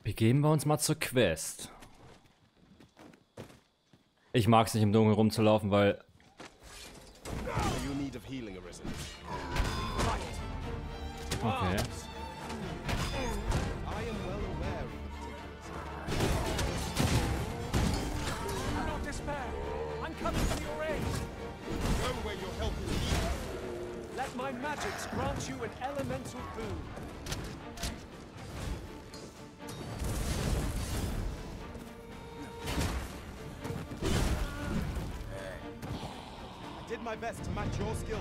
Begeben wir uns mal zur Quest. Ich mag es nicht im Dunkeln rumzulaufen, weil... Okay. Let my magics grant you an elemental boon. I did my best to match your skill.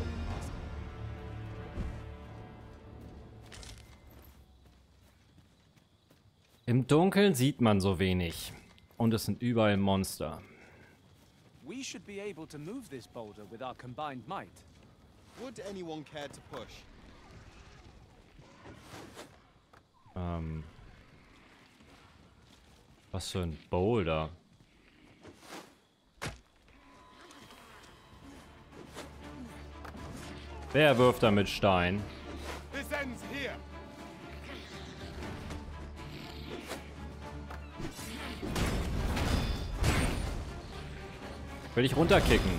Im Dunkeln sieht man so wenig. Und es sind überall Monster. We should be able to move this boulder with our combined might. Would anyone care to push? Was für ein Boulder. Wer wirft da mit Stein? This ends here. Will ich runterkicken?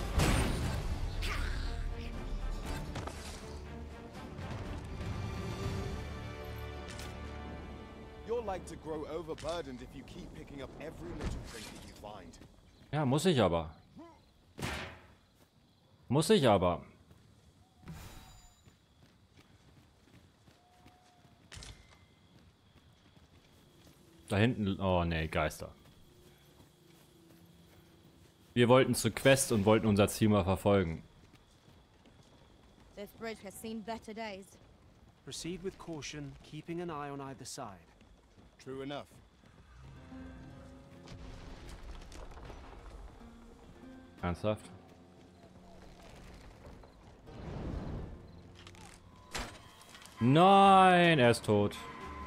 You're like to grow overburdened if you keep picking up every little thing that you find. Ja, muss ich aber. Muss ich aber. Da hinten... Oh, nee, Geister. Wir wollten zur Quest und wollten unser Ziel mal verfolgen. This bridge has seen better days. Proceed with caution, keeping an eye on either side. True enough. Ernsthaft? Nein, er ist tot.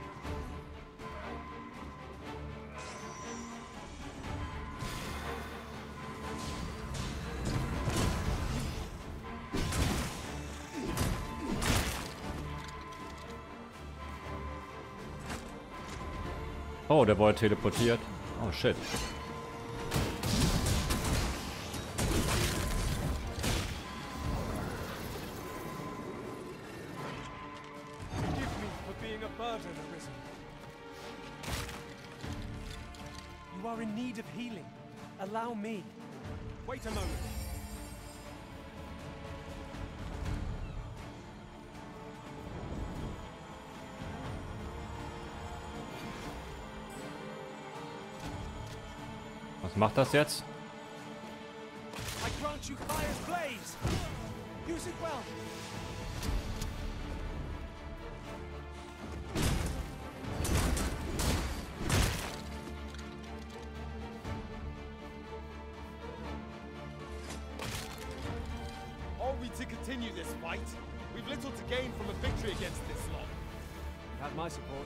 Oh, der wurde teleportiert. Oh, shit. Forgive me for being a burden, Arisen. You are in need of healing. Allow me. Wait a moment. Was macht das jetzt? I grant you fire's blaze. Use it well. Are we to continue this fight? We've little to gain from a victory against this lot. You have my support.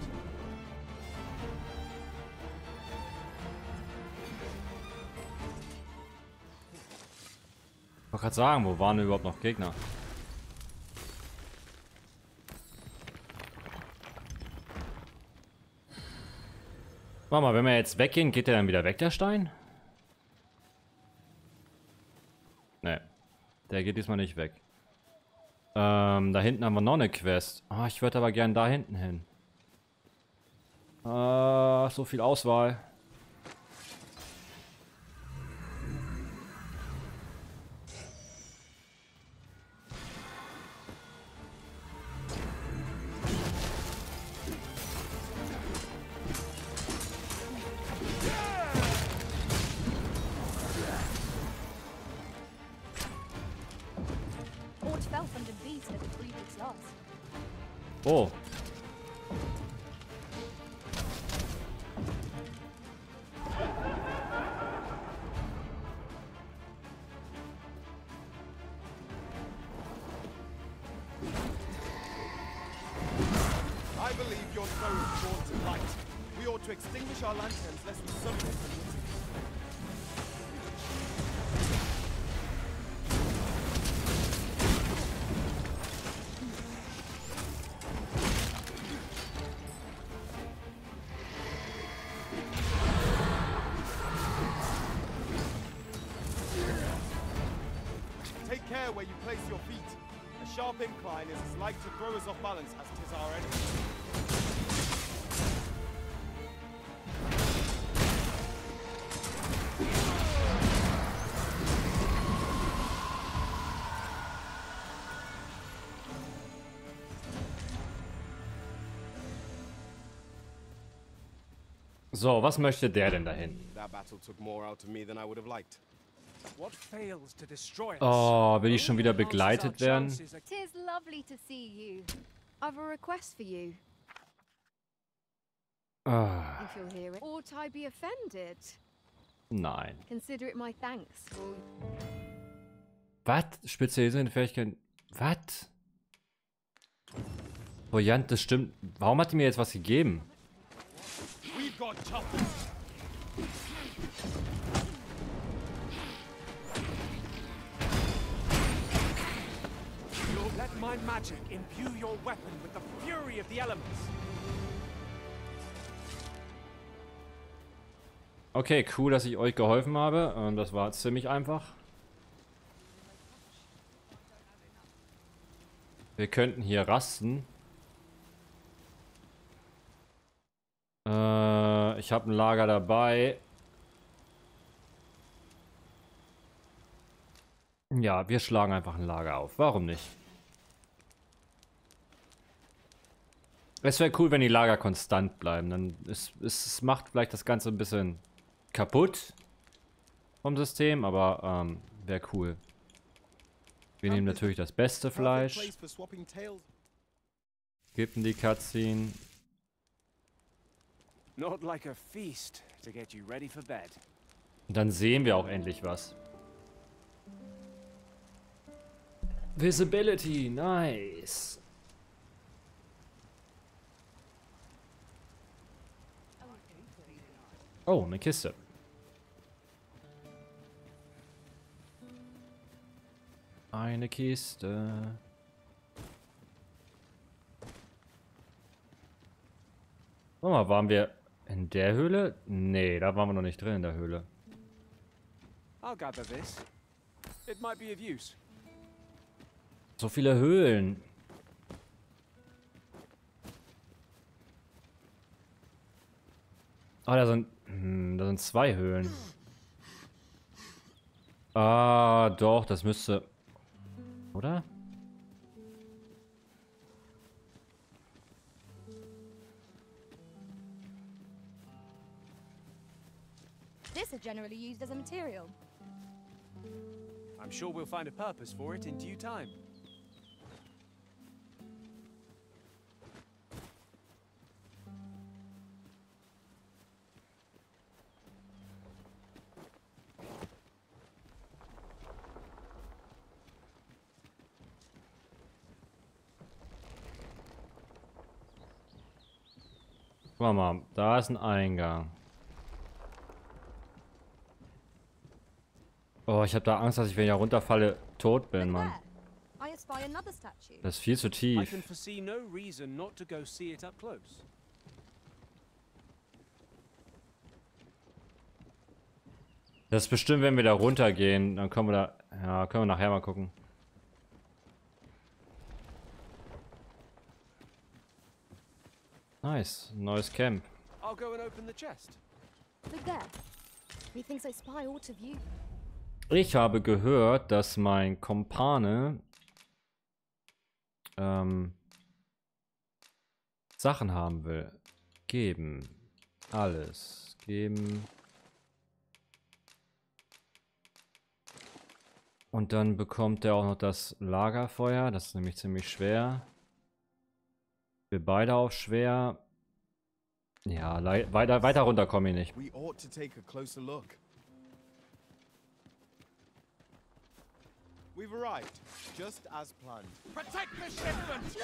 Ich wollte gerade sagen, wo waren überhaupt noch Gegner? Warte mal, wenn wir jetzt weggehen, geht der dann wieder weg, der Stein? Ne, der geht diesmal nicht weg. Da hinten haben wir noch eine Quest. Ah, ich würde aber gern da hinten hin. So viel Auswahl. Ort fell from the beast at the previous loss. Oh. I believe your soul is drawn to light. We ought to extinguish our lanterns lest we summon it from within. where you place your feet. A sharp incline is as like to throw us off balance as 'tis our enemy. So, was möchte der denn da hinten? That battle took more out of me than I would have liked. What fails to destroy us? Oh, will ich schon wieder only enhances our begleitet werden? chances ag- Tis lovely to see you. I've a request for you, Ah, if you'll hear it. Ought I be offended? nein. Consider it my thanks for... Was? Spezialisierte Fähigkeiten. Was? Brillant, das stimmt. Warum hat die mir jetzt was gegeben? We've got choppers. Let my magic imbue your weapon with the fury of the elements. Okay, cool, dass ich euch geholfen habe. Das war ziemlich einfach. Wir könnten hier rasten. Ich habe ein Lager dabei. Ja, wir schlagen einfach ein Lager auf. Warum nicht? Es wäre cool, wenn die Lager konstant bleiben. Dann es macht vielleicht das Ganze ein bisschen kaputt vom System, aber wäre cool. Wir nehmen natürlich das beste Fleisch. Place for swapping tails. Skippen die Cutscene. Not like a feast to get you ready for bed. Und dann sehen wir auch endlich was. Visibility, nice. Oh, eine Kiste. Eine Kiste. Guck mal, waren wir in der Höhle? Nee, da waren wir noch nicht drin in der Höhle. I'll gather this. It might be of use. So viele Höhlen. Ah, da sind zwei Höhlen. Ah, doch, das müsste... Oder? This is generally used as a material. I'm sure we'll find a purpose for it in due time. Guck mal, da ist ein Eingang. Oh, ich habe da Angst, dass ich, wenn ich da runterfalle, tot bin, Look Mann. there. I espy another statue. Das ist viel zu I tief. can foresee no reason not to go see it up close. Das ist bestimmt, wenn wir da runtergehen, dann können wir da... Ja, können wir nachher mal gucken. Nice, neues Camp. I'll go and open the chest. Look there. Methinks I spy aught of you. Ich habe gehört, dass mein Kumpane Sachen haben will. Geben. Alles. Geben. Und dann bekommt er auch noch das Lagerfeuer. Das ist nämlich ziemlich schwer. Wir beide auch schwer. Ja, weiter runter komme ich nicht. We ought to take a closer look. We've arrived, just as planned. Protect the shipment!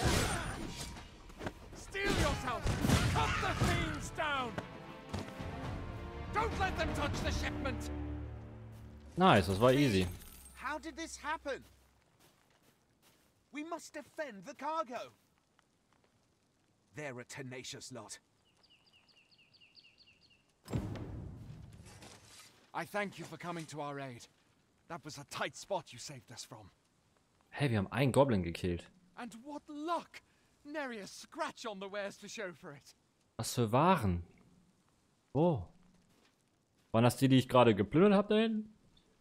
Steel yourself! Cut the fiends down! Don't let them touch the shipment! Nice, das war easy. How did this happen? We must defend the cargo. They're a tenacious lot. I thank you for coming to our aid. That was a tight spot you saved us from. Hey, wir haben einen Goblin gekillt. And what luck! Nary a scratch on the wares to show for it. Was für Waren? Oh. Waren das die ich gerade geplündert habe da hinten?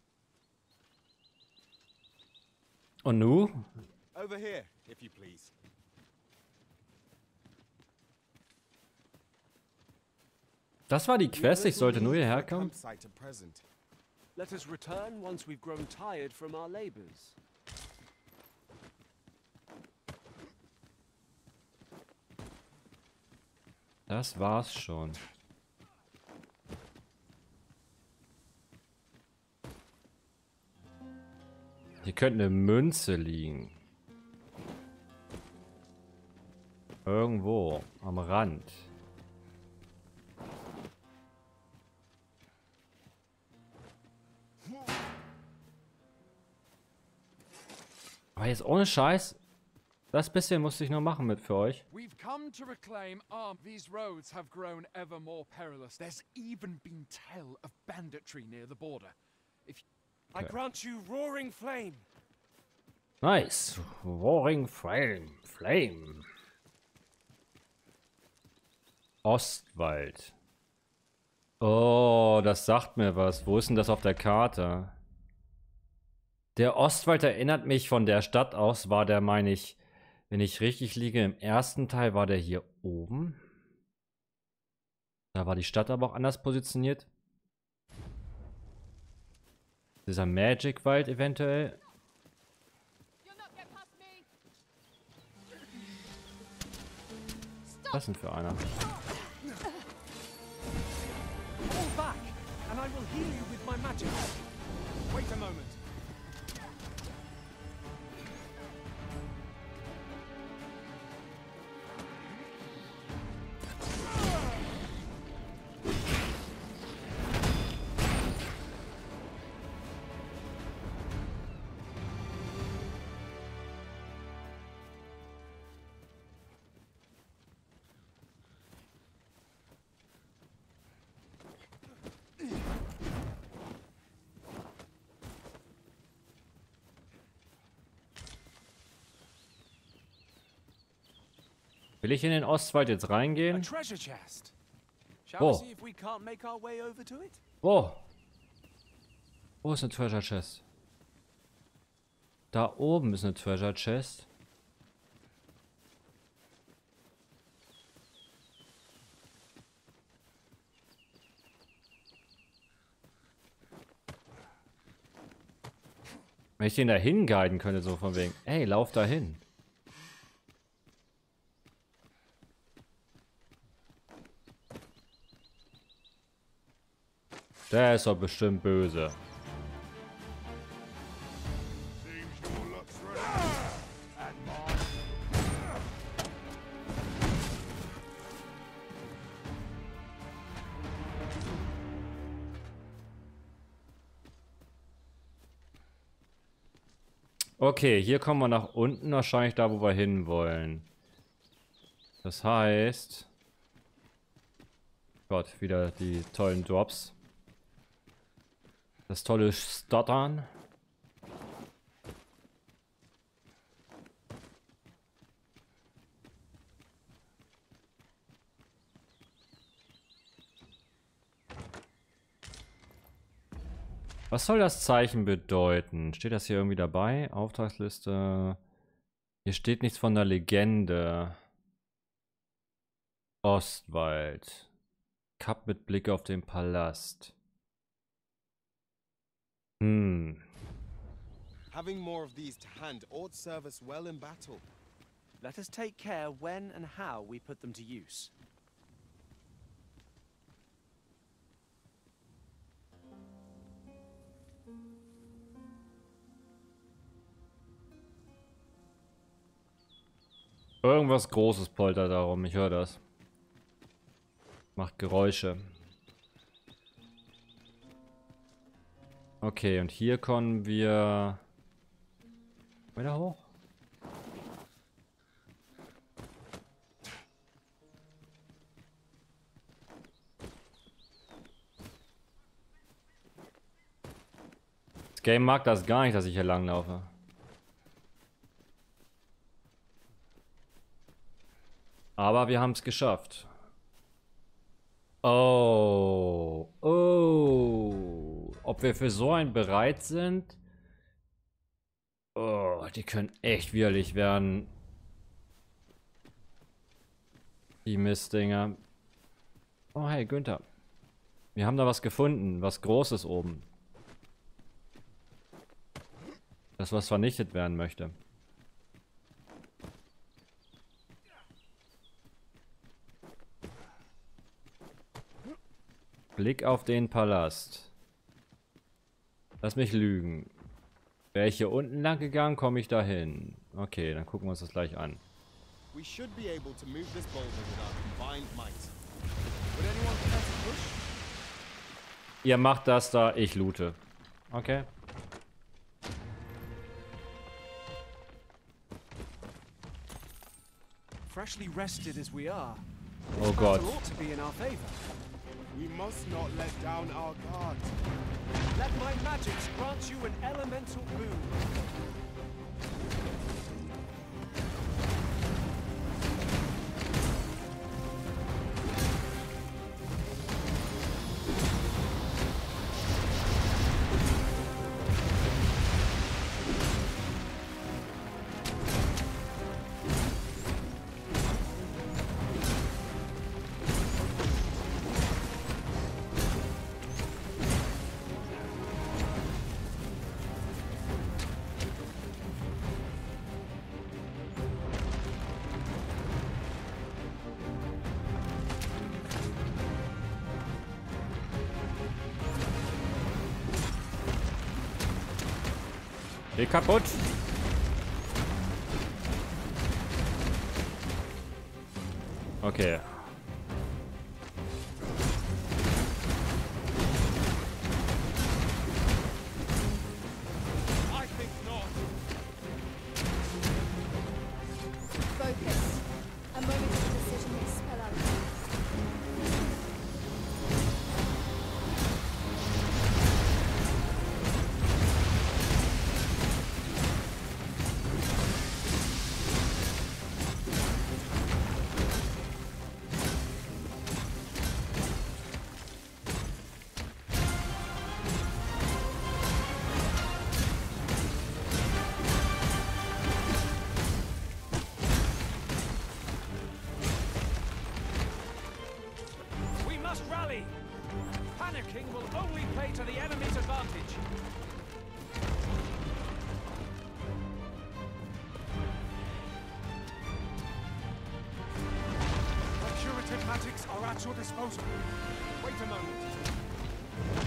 Und nu? Over here, if you please. Das war die Quest, ich sollte nur hierher kommen. Campsite at present. Let us return once we've grown tired from our labors. Das war's schon. Hier könnte eine Münze liegen. Irgendwo am Rand. Aber jetzt ohne Scheiß. Das bisschen musste ich noch machen mit für euch. We've come to reclaim arm. These roads have grown ever more perilous. There's even been tell of banditry near the border. If I grant you roaring flame. Nice. Roaring Flame. Flame. Ostwald. Oh, das sagt mir was. Wo ist denn das auf der Karte? Der Ostwald erinnert mich von der Stadt aus, war der, meine ich, wenn ich richtig liege, im ersten Teil war der hier oben. Da war die Stadt aber auch anders positioniert. Dieser Magic-Wald eventuell. Was denn für einer? Fall back, and I will heal you with my magic. Wait a moment. Will ich in den Ostwald jetzt A reingehen? treasure chest. Shall Oh. we see if we can't make our way over to it? Wo? Wo ist eine Treasure Chest? Da oben ist eine Treasure Chest. Wenn ich den da hinguiden könnte, so von wegen, ey, lauf da hin. Der ist doch bestimmt böse. Okay, hier kommen wir nach unten, wahrscheinlich da, wo wir hin wollen. Das heißt... Gott, wieder die tollen Drops. Das tolle Stottern. Was soll das Zeichen bedeuten? Steht das hier irgendwie dabei? Auftragsliste. Hier steht nichts von der Legende. Ostwald. Kap mit Blick auf den Palast. Having more of these to hand ought serve us well in battle. Let us take care when and how we put them to use. Irgendwas Großes poltert darum, ich höre das. Macht Geräusche. Okay, und hier kommen wir... Wieder hoch? Das Game mag das gar nicht, dass ich hier langlaufe. Aber wir haben es geschafft. Oh. Oh. Ob wir für so einen bereit sind? Oh, die können echt widerlich werden. Die Mistdinger. Oh, hey, Günther. Wir haben da was gefunden. Was Großes oben. Das, was vernichtet werden möchte. Blick auf den Palast. Lass mich lügen. Wäre ich hier unten lang gegangen, komme ich dahin. Okay, dann gucken wir uns das gleich an. We should be able to move this boulder with our combined might. Would anyone care to push? Ihr macht das da, ich loote. Okay. Freshly rested as we are, Oh Gott. battle ought to be in our favor. We must not let down our guard. Let my magics grant you an elemental boon. Geh kaputt. Okay. I think not. Focus. A moment's decision will spell out. We must rally. Panicking will only play to the enemy's advantage. Our curative magics are at your disposal. Wait a moment.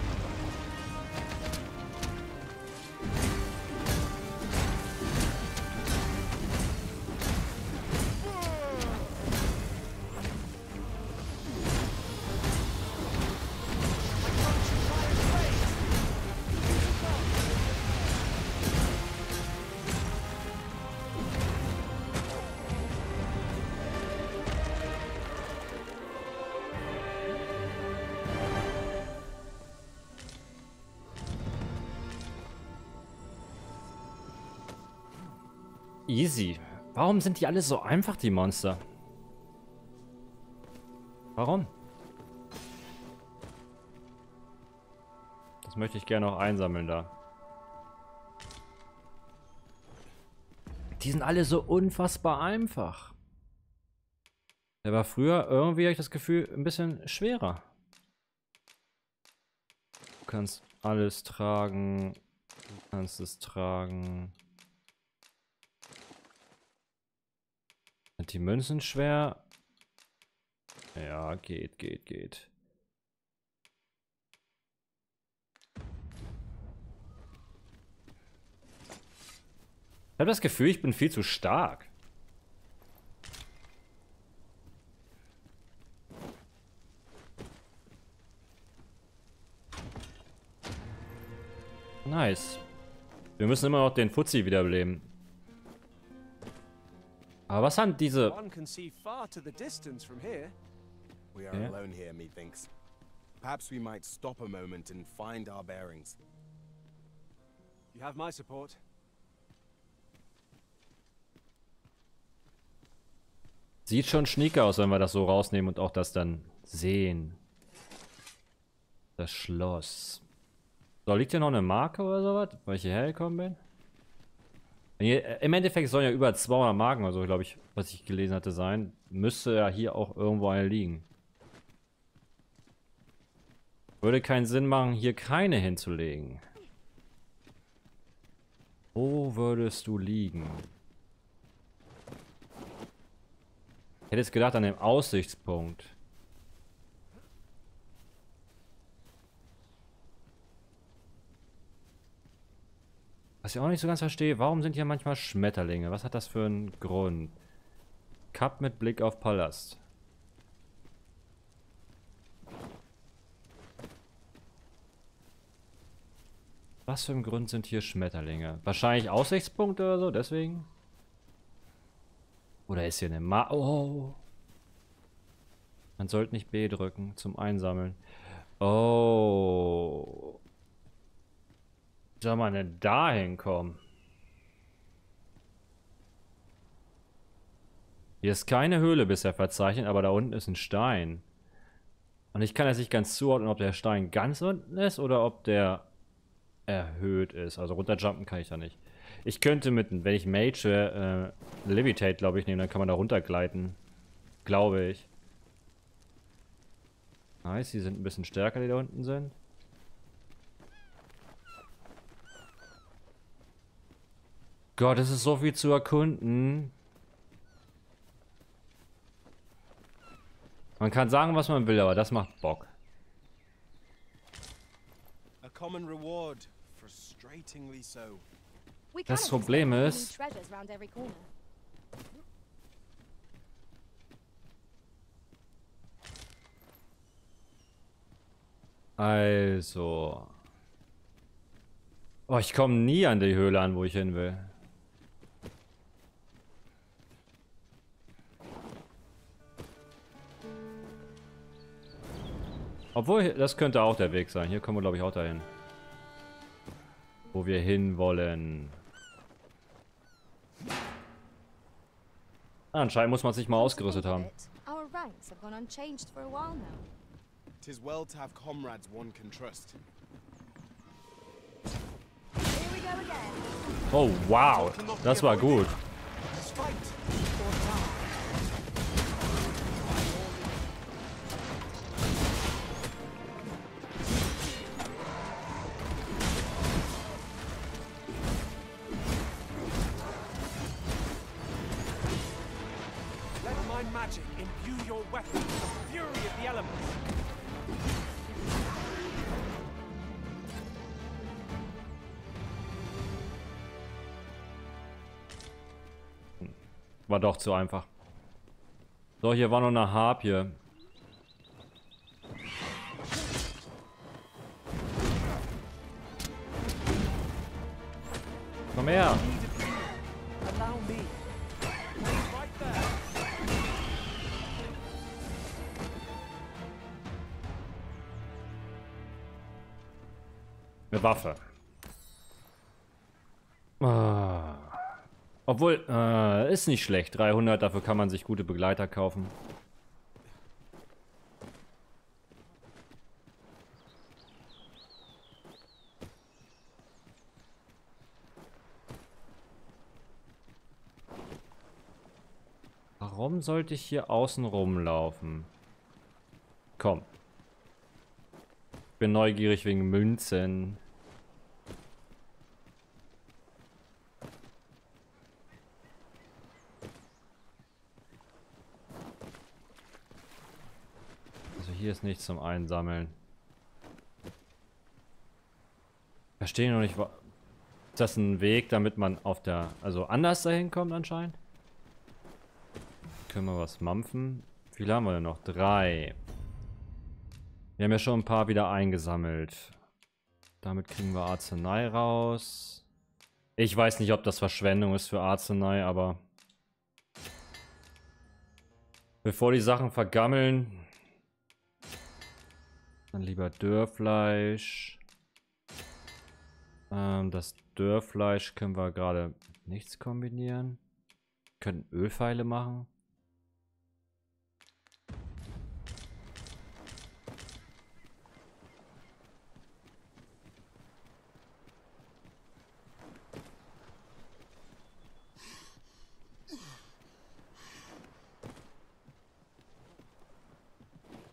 Easy. Warum sind die alle so einfach, die Monster? Warum? Das möchte ich gerne noch einsammeln da. Die sind alle so unfassbar einfach. Der war früher irgendwie, habe ich das Gefühl, ein bisschen schwerer. Du kannst alles tragen. Du kannst es tragen. Sind die Münzen schwer? Ja, geht. Ich habe das Gefühl, ich bin viel zu stark. Nice. Wir müssen immer noch den Fuzzi wiederbeleben. Aber was haben diese... One can see far to the distance from here. We are Yeah. alone here, methinks. Perhaps we might stop a moment and find our bearings. You have my support. Sieht schon schnieke aus, wenn wir das so rausnehmen und auch das dann sehen. Das Schloss. So, liegt hier noch eine Marke oder sowas, weil ich hierher gekommen bin? Hier, im Endeffekt sollen ja über 200 Marken oder so, glaube ich, was ich gelesen hatte, sein. Müsste ja hier auch irgendwo eine liegen. Würde keinen Sinn machen, hier keine hinzulegen. Wo würdest du liegen? Ich hätte jetzt gedacht an dem Aussichtspunkt. Was ich auch nicht so ganz verstehe, warum sind hier manchmal Schmetterlinge? Was hat das für einen Grund? Cup mit Blick auf Palast. Was für ein Grund sind hier Schmetterlinge? Wahrscheinlich Aussichtspunkte oder so, deswegen? Oder ist hier eine Oh. Man sollte nicht B drücken zum Einsammeln. Oh. Soll man denn da hinkommen? Hier ist keine Höhle bisher verzeichnet, aber da unten ist ein Stein. Und ich kann jetzt nicht ganz zuordnen, ob der Stein ganz unten ist oder ob der erhöht ist. Also runterjumpen kann ich da nicht. Ich könnte wenn ich Mage Levitate, glaube ich, nehme, dann kann man da runtergleiten. Glaube ich. Nice, die sind ein bisschen stärker, die da unten sind. Gott, es ist so viel zu erkunden. Man kann sagen, was man will, aber das macht Bock. A common reward, frustratingly so. We Das cannot Problem expect ist, hidden treasures round every corner. also. Oh, ich komme nie an die Höhle an, wo ich hin will. Obwohl, das könnte auch der Weg sein. Hier kommen wir, glaube ich, auch dahin. Wo wir hin wollen. Anscheinend muss man sich mal ausgerüstet haben. Our ranks have gone unchanged for a while now. 'Tis well to have comrades one can trust. Here we go again. Oh, wow. Das war gut. Fight or die. Let my magic imbue your weapon with the fury of the elements. War doch zu einfach. So, hier war noch eine Harpie. Komm her. Allow me. Right there. Eine Waffe. Ah. Obwohl, ist nicht schlecht. 300, dafür kann man sich gute Begleiter kaufen. Warum sollte ich hier außen rumlaufen? Komm. Ich bin neugierig wegen Münzen. Also hier ist nichts zum Einsammeln. Verstehe noch nicht, ist das ein Weg, damit man auf der, also anders dahin kommt anscheinend? Können wir was mampfen? Wie viele haben wir denn noch? 3. Wir haben ja schon ein paar wieder eingesammelt. Damit kriegen wir Arznei raus. Ich weiß nicht, ob das Verschwendung ist für Arznei, aber bevor die Sachen vergammeln, dann lieber Dörrfleisch. Das Dörrfleisch können wir gerade nichts kombinieren. Wir können Ölpfeile machen.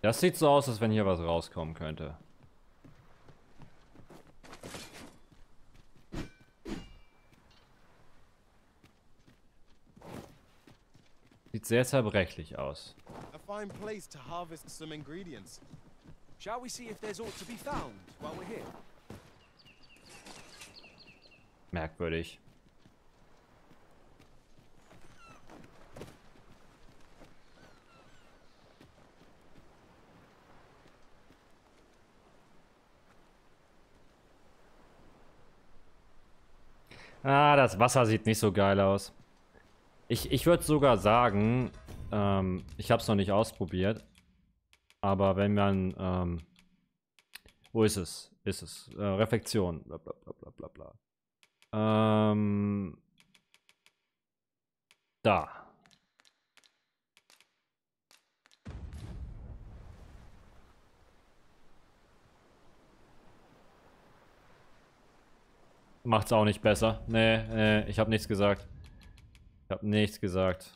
Das sieht so aus, als wenn hier was rauskommen könnte. Sieht sehr zerbrechlich aus. A fine place to harvest some ingredients. Shall we see if there's aught to be found while we're here? Merkwürdig. Ah, das Wasser sieht nicht so geil aus. Ich würde sogar sagen, ich habe es noch nicht ausprobiert, aber wenn man, wo ist es? Ist es? Reflexion, bla bla bla bla bla bla. Da. Macht's auch nicht besser. Nee, ich habe nichts gesagt. Ich habe nichts gesagt.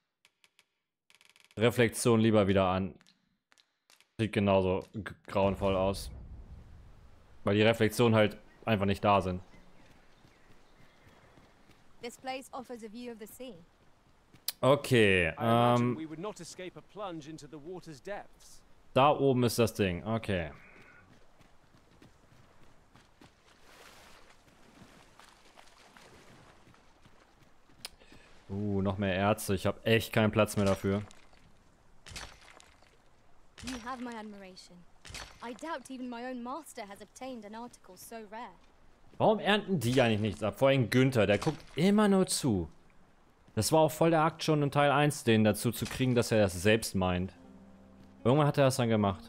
Reflexion lieber wieder an. Sieht genauso grauenvoll aus. Weil die Reflexionen halt einfach nicht da sind. This place offers a view of the sea. Okay, I imagine we would not escape a plunge into the water's depths. da oben ist das Ding. Okay. Noch mehr Ärzte. Ich habe echt keinen Platz mehr dafür. You have my admiration. I doubt even my own master has obtained an article so rare. Warum ernten die eigentlich nichts ab? Vor allem Günther, der guckt immer nur zu. Das war auch voll der Akt schon in Teil 1, den dazu zu kriegen, dass er das selbst meint. Irgendwann hat er das dann gemacht.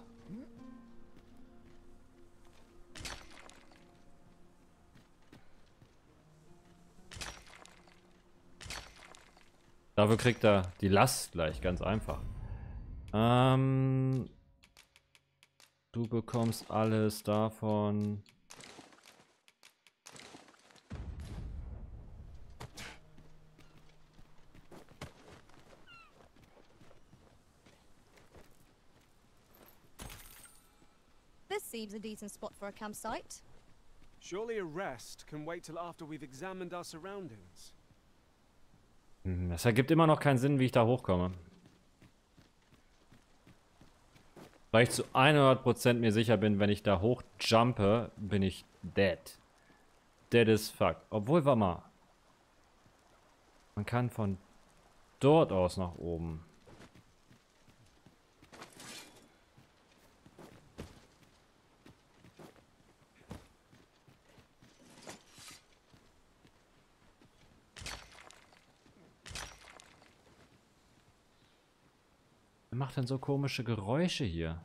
Dafür kriegt er die Last gleich, ganz einfach. Du bekommst alles davon. This seems a decent spot for a campsite. Surely a rest can wait till after we've examined our surroundings. Das ergibt immer noch keinen Sinn, wie ich da hochkomme. Weil ich zu 100% mir sicher bin, wenn ich da hochjumpe, bin ich dead. Dead as fuck. Obwohl, warte mal. Man kann von dort aus nach oben. Wer macht denn so komische Geräusche hier?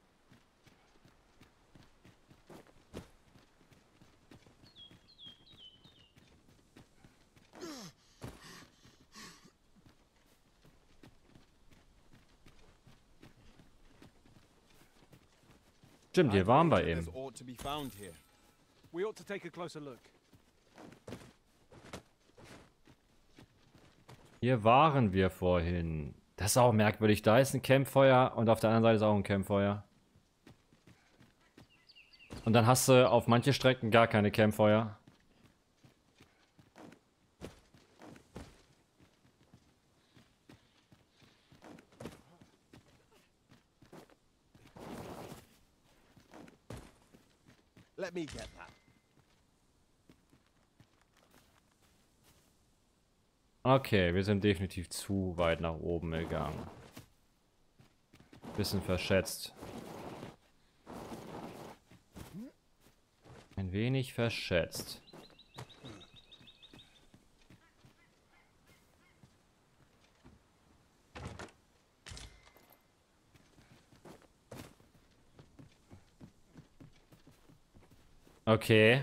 Stimmt, hier waren wir eben. There's ought to be found here. We ought to take a closer look. Hier waren wir vorhin. Das ist auch merkwürdig. Da ist ein Campfeuer und auf der anderen Seite ist auch ein Campfeuer. Und dann hast du auf manche Strecken gar keine Campfeuer. Let me get that. Okay, wir sind definitiv zu weit nach oben gegangen. Bisschen verschätzt. Ein wenig verschätzt. Okay.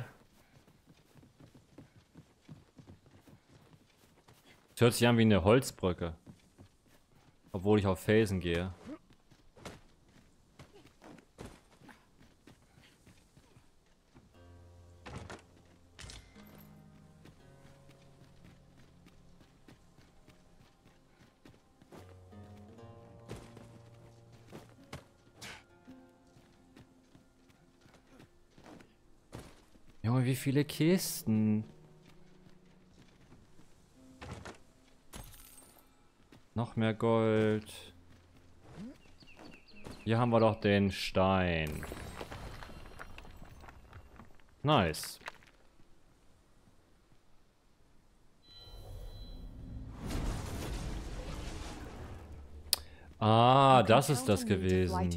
Es hört sich an wie eine Holzbrücke. Obwohl ich auf Felsen gehe. Junge, wie viele Kisten. Noch mehr Gold. Hier haben wir doch den Stein. Nice. Ah, das ist das gewesen.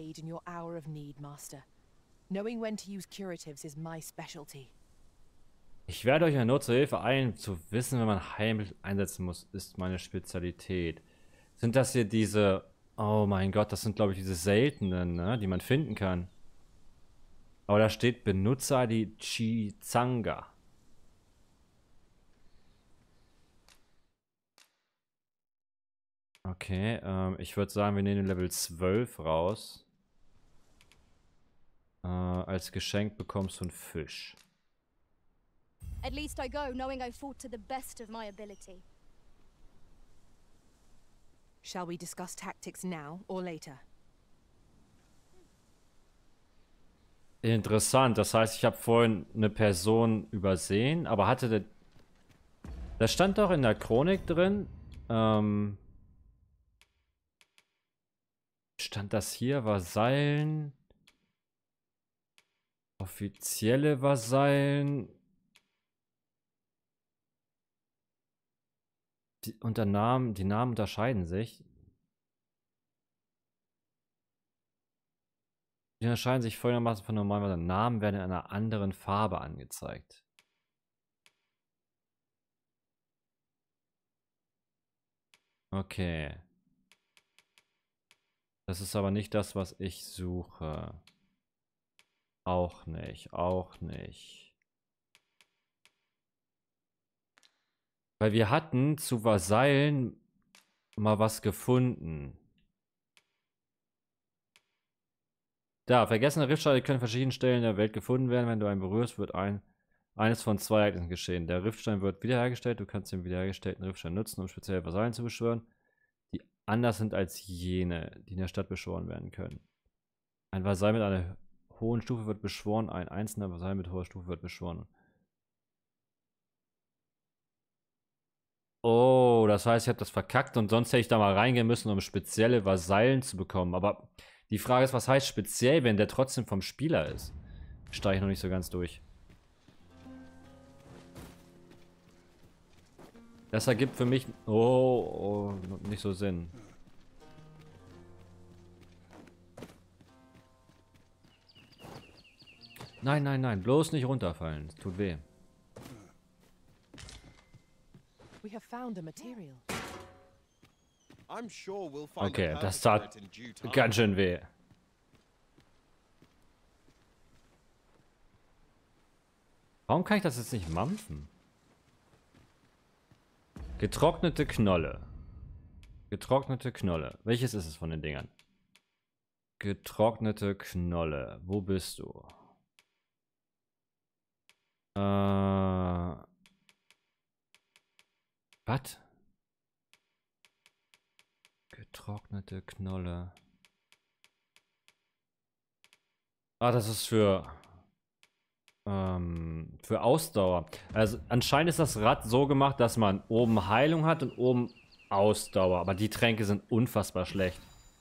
Ich werde euch ja nur zur Hilfe eilen. Zu wissen, wenn man Heilmittel einsetzen muss, ist meine Spezialität. Sind das hier diese... Oh mein Gott, das sind, glaube ich, diese seltenen, ne, die man finden kann. Aber da steht Benutzer die Chizanga. Okay, ich würde sagen, wir nehmen den Level 12 raus. Als Geschenk bekommst du einen Fisch. At least I go knowing I fought to the best of my ability. Shall we discuss tactics now or later? Interessant, das heißt, ich habe vorhin eine Person übersehen, aber hatte der... Das stand doch in der Chronik drin. Stand das hier? Vasallen. Offizielle Vasallen. Die Namen unterscheiden sich. Die unterscheiden sich folgendermaßen von normalen Vasallen. Namen werden in einer anderen Farbe angezeigt. Okay. Das ist aber nicht das, was ich suche. Auch nicht, auch nicht. Weil wir hatten zu Vasallen mal was gefunden. Da, vergessene Riftsteine können an verschiedenen Stellen der Welt gefunden werden. Wenn du einen berührst, wird eines von zwei Ereignissen geschehen. Der Riftstein wird wiederhergestellt. Du kannst den wiederhergestellten Riftstein nutzen, um spezielle Vasallen zu beschwören, die anders sind als jene, die in der Stadt beschworen werden können. Ein Vasall mit einer hohen Stufe wird beschworen, ein einzelner Vasall mit hoher Stufe wird beschworen. Oh, das heißt, ich habe das verkackt und sonst hätte ich da mal reingehen müssen, um spezielle Vasallen zu bekommen. Aber die Frage ist, was heißt speziell, wenn der trotzdem vom Spieler ist? Steige ich noch nicht so ganz durch. Das ergibt für mich... Oh, nicht so Sinn. Nein, nein, nein, bloß nicht runterfallen. Es tut weh. Okay, das tat ganz schön weh. Warum kann ich das jetzt nicht mampfen? Getrocknete Knolle. Getrocknete Knolle. Welches ist es von den Dingern? Getrocknete Knolle. Wo bist du? Was? Getrocknete Knolle. Ah, das ist für Ausdauer. Also anscheinend ist das Rad so gemacht, dass man oben Heilung hat und oben Ausdauer. Aber die Tränke sind unfassbar schlecht.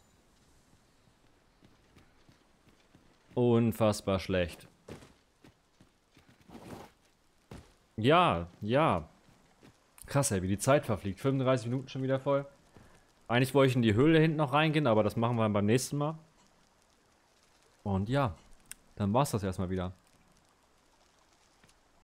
Unfassbar schlecht. Ja, ja. Krass, ey, wie die Zeit verfliegt. 35 Minuten schon wieder voll. Eigentlich wollte ich in die Höhle hinten noch reingehen, aber das machen wir beim nächsten Mal. Und ja, dann war's das erstmal wieder.